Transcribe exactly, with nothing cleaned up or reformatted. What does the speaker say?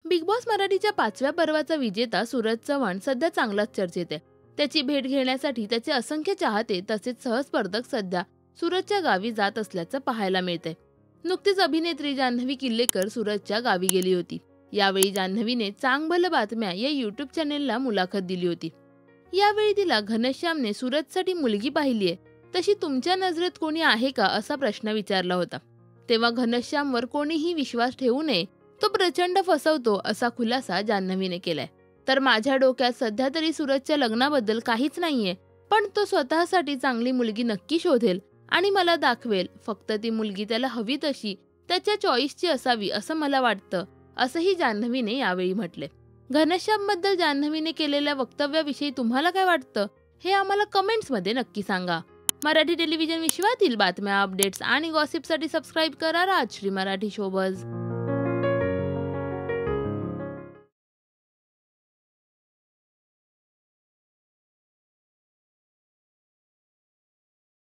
Big boss मराठीच्या पाचव्या पर्वाचा विजेता सूरज चव्हाण सध्या चांगलाच चर्चेत आहे. त्याची भेट घेण्यासाठी त्याचे असंख्य चाहते तसेच सहस्पर्धक सध्या सूरजच्या गावी जात असल्याचं पाहायला मिळतंय. नुकतीच अभिनेत्री जान्हवी किल्लेकर सूरजच्या गावी गेली होती. यावेळी जान्हवीने चांग भलं बातम्या या यूट्यूब चॅनेलला मुलाखत दिली होती. यावेळी तिला घनश्यामने सूरजसाठी मुलगी पाहिलीये, तशी तुमच्या नजरेत कोणी आहे का असा प्रश्न विचारला होता. तेव्हा घनश्यामवर कोणीही विश्वास ठेवू नये, तो प्रचंड फसवतो असा खुलासा जान्हवीने केलाय. तर माझ्या डोक्यात सध्या तरी सूरजच्या लग्नाबद्दल काहीच नाहीये, पण तो स्वतःसाठी चांगली मुलगी नक्की शोधेल आणि मला दाखवेल. फक्त ती मुलगी त्याला हवी तशी त्याच्या चॉईसची असावी असं मला वाटतं, असंही जान्हवीने यावेळी म्हटले. घनश्यामबद्दल जान्हवीने केलेल्या वक्तव्याविषयी तुम्हाला काय वाटतं हे आम्हाला कमेंट्समध्ये नक्की सांगा. मराठी टेलिव्हिजन विश्वातील बातम्या, अपडेट्स आणि गॉसिपसाठी सबस्क्राईब करा राजश्री मराठी शोबज.